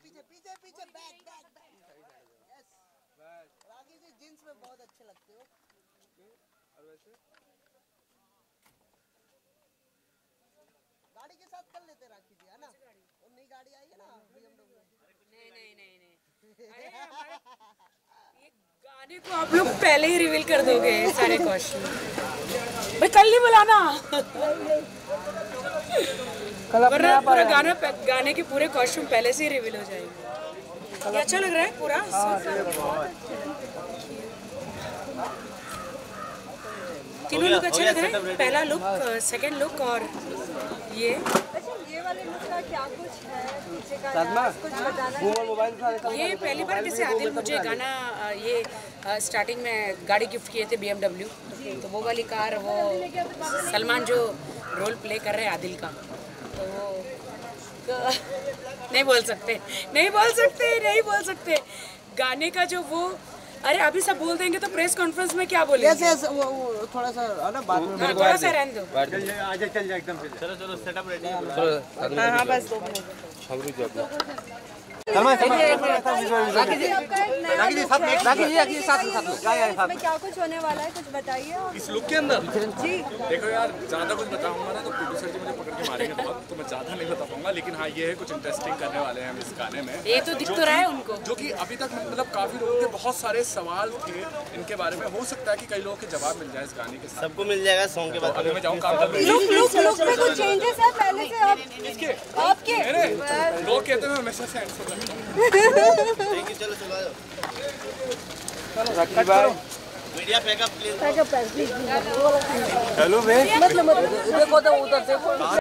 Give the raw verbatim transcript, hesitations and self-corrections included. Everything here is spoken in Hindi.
पीछे पीछे पीछे back back back yes Rakhi ji jeans में बहुत अच्छे लगते हो। और वैसे गाड़ी के साथ कर लेते राखी जी है ना। और नई गाड़ी आई है ना बीएमडब्ल्यू। नहीं नहीं नहीं नहीं अरे हमारे ये गाने को आप लोग पहले ही रिवील कर दोगे सारे क्वेश्चन। भाई कल नहीं बुलाना वरना पूरा गाना गाने के पूरे कॉस्ट्यूम पहले से ही रिवील हो जाएंगे। ये अच्छा लग रहा है पूरा। तीनों लुक अच्छे लग रहे हैं। पहला लुक, सेकंड लुक और ये ये वाले लुक का क्या कुछ है पीछे का कुछ बताना। ये पहली बार किसी आदिल मुझे गाना ये स्टार्टिंग में गाड़ी गिफ्ट किए थे बीएमडब्ल्यू, तो वो वाली कार वो सलमान जो रोल प्ले कर रहे हैं आदिल का, तो वो नहीं बोल सकते नहीं बोल सकते नहीं बोल सकते गाने का जो वो। अरे अभी सब बोल देंगे तो प्रेस कॉन्फ्रेंस में क्या बोलेंगे। यस यस वो, वो थोड़ा सा है ना बात में थोड़ा सा रहने दो। आज चल जा एकदम से। चलो चलो सेटअप रेडी है। हां हां बस दो मिनट। सलमान सलमान राखी जी राखी जी साथ में राखी जी राखी जी साथ में साथ में इसमें क्या कुछ होने वाला है कुछ बताइए आप। इस लुक के अंदर जी देखो यार, ज्यादा कुछ बताऊंगा ना तो प्रोड्यूसर जी मुझे पकड़ के मारेंगे बहुत, तो मैं ज्यादा नहीं बता पाऊंगा। लेकिन हाँ ये है कुछ इंटरेस्टिंग करने वाले हैं हम इस गाने में। ये तो दिख तो रहा है उनको, जो कि अभी तक मतलब काफी लोगों के बहुत सारे सवाल थे इनके बारे में। हो सकता है कि कई लोगों के जवाब मिल जाए इस गाने के साथ। सबको मिल जाएगा सॉन्ग के बाद। अभी मैं जाऊँ काम कर रही लुक लुक लुक में कुछ चेंजेस है पहले से आप इसके आपके मेरे लोग कहते हैं मैं हमेशा से हैंडसम लगता हूँ। Thank you. चलो चलो चलो राखी भाई media pack up please. Pack up please. Hello भाई मतलब देखो तो उधर से